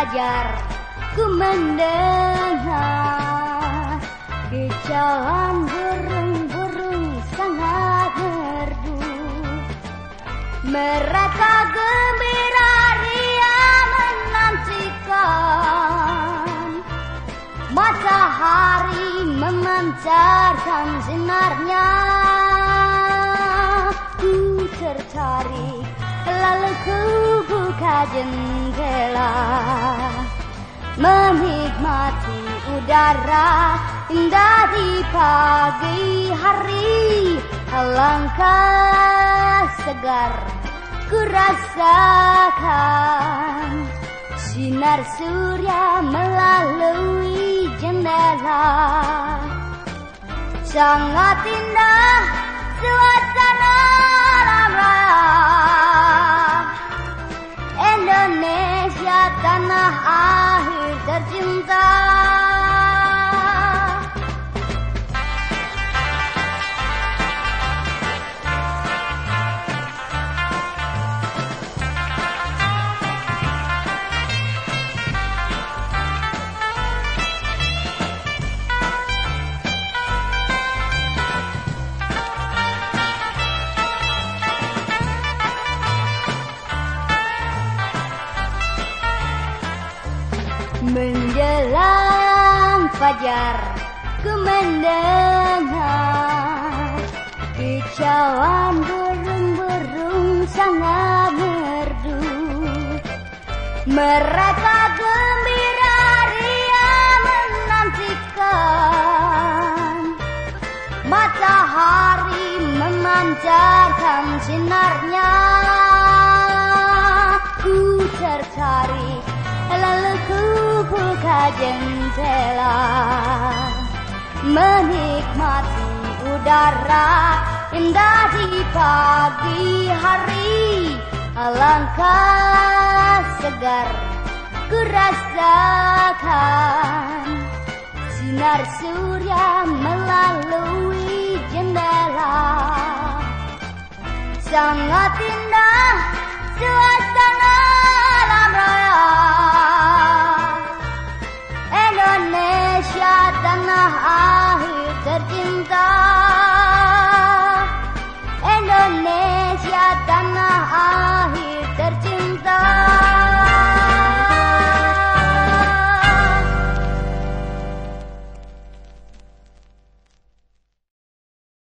fajar ku mendengar kicauan burung-burung sangat merdu. Mereka gembira ria menantikan matahari memancarkan sinarnya. Ku tertarik lalu ku buka jendela, menikmati udara indah di pagi hari. Alangkah segar ku rasakan sinar surya melalui jendela. Sangat indah suasana alam raya Indonesia, tanah air tercinta. Menjelang fajar ku mendengar kicauan burung-burung sangat merdu. Mereka gembira ria menantikan matahari memancarkan sinarnya. Ku tertarik lalu ku buka jendela, menikmati udara indah di pagi hari. Alangkah segar ku rasakan sinar surya melalui jendela. Sangat indah suasana alam raya Indonesia, tanah air tercinta.